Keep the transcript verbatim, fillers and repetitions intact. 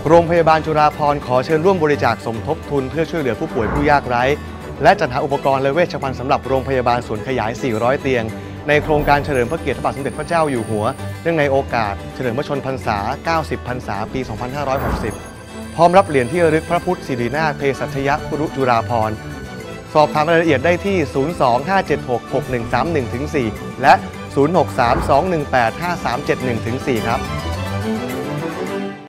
โรงพยาบาลจุฬาภรณ์ขอเชิญร่วมบริจาคสมทบทุนเพื่อช่วยเหลือผู้ป่วยผู้ยากไร้และจัดหาอุปกรณ์และเวชภัณฑ์สำหรับโรงพยาบาลส่วนขยาย สี่ร้อย เตียงในโครงการเฉลิมพระเกียรติพระบาทสมเด็จพระเจ้าอยู่หัวเนื่องในโอกาสเฉลิมพระชนมพรรษา เก้าสิบ พรรษา ปี สองพันห้าร้อยหกสิบ พร้อมรับเหรียญที่ระลึกพระพุทธศิรินาถเภสัชยคุรุจุฬาภรณ์สอบถามรายละเอียดได้ที่ ศูนย์ สอง ห้า เจ็ด หก หก หนึ่ง สาม หนึ่ง สี่ และ ศูนย์ หก สาม สอง หนึ่ง แปด ห้า สาม เจ็ด หนึ่ง สี่ ครับ